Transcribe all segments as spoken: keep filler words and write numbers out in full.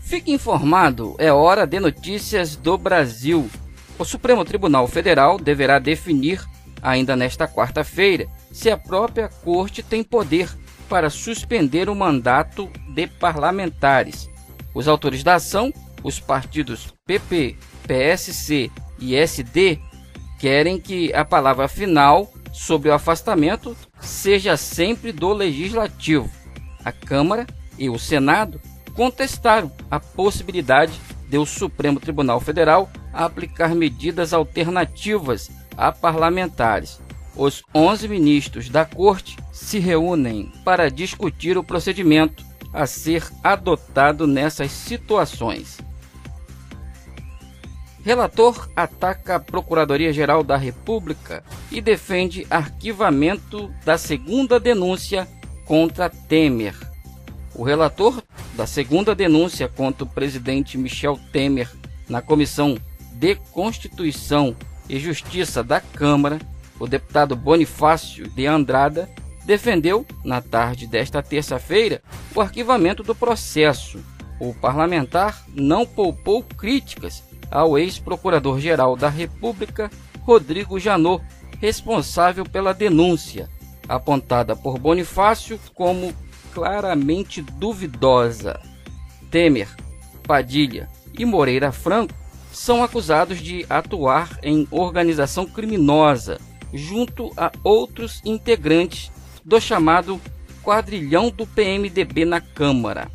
Fique informado, é hora de notícias do Brasil. O Supremo Tribunal Federal deverá definir, ainda nesta quarta-feira, se a própria Corte tem poder para suspender o mandato de parlamentares. Os autores da ação, os partidos P P, P S C e S D, querem que a palavra final sobre o afastamento seja sempre do Legislativo. A Câmara e o Senado contestaram a possibilidade de o Supremo Tribunal Federal aplicar medidas alternativas a parlamentares. Os onze ministros da Corte se reúnem para discutir o procedimento a ser adotado nessas situações. Relator ataca a Procuradoria-Geral da República e defende arquivamento da segunda denúncia contra Temer. O relator da segunda denúncia contra o presidente Michel Temer na Comissão de Constituição e Justiça da Câmara, o deputado Bonifácio de Andrada, defendeu, na tarde desta terça-feira, o arquivamento do processo. O parlamentar não poupou críticas ao ex-procurador-geral da República, Rodrigo Janot, responsável pela denúncia, apontada por Bonifácio como claramente duvidosa. Temer, Padilha e Moreira Franco são acusados de atuar em organização criminosa junto a outros integrantes do chamado quadrilhão do P M D B na Câmara.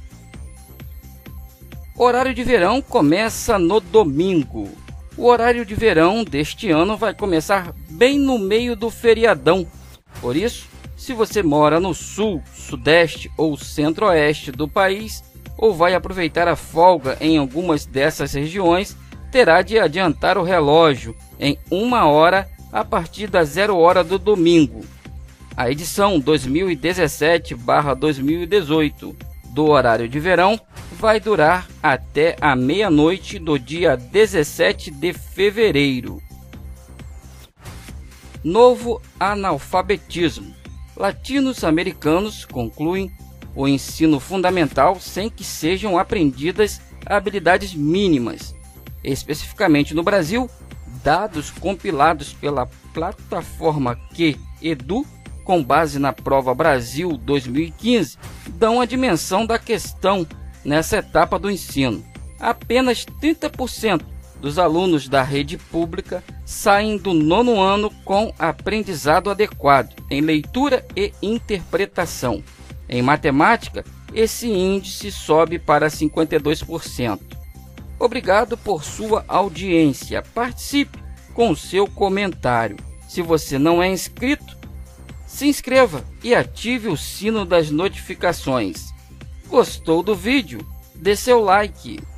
O horário de verão começa no domingo. O horário de verão deste ano vai começar bem no meio do feriadão. Por isso, se você mora no sul, sudeste ou centro-oeste do país, ou vai aproveitar a folga em algumas dessas regiões, terá de adiantar o relógio em uma hora a partir da zero hora do domingo. A edição dois mil e dezessete barra dois mil e dezoito do horário de verão vai durar até a meia-noite do dia dezessete de fevereiro. Novo analfabetismo. Latinos-americanos concluem o ensino fundamental sem que sejam aprendidas habilidades mínimas. Especificamente no Brasil, dados compilados pela plataforma QEdu, com base na Prova Brasil dois mil e quinze, dão a dimensão da questão nessa etapa do ensino. Apenas trinta por cento dos alunos da rede pública saem do nono ano com aprendizado adequado em leitura e interpretação. Em matemática, esse índice sobe para cinquenta e dois por cento. Obrigado por sua audiência. Participe com o seu comentário. Se você não é inscrito, se inscreva e ative o sino das notificações. Gostou do vídeo? Dê seu like.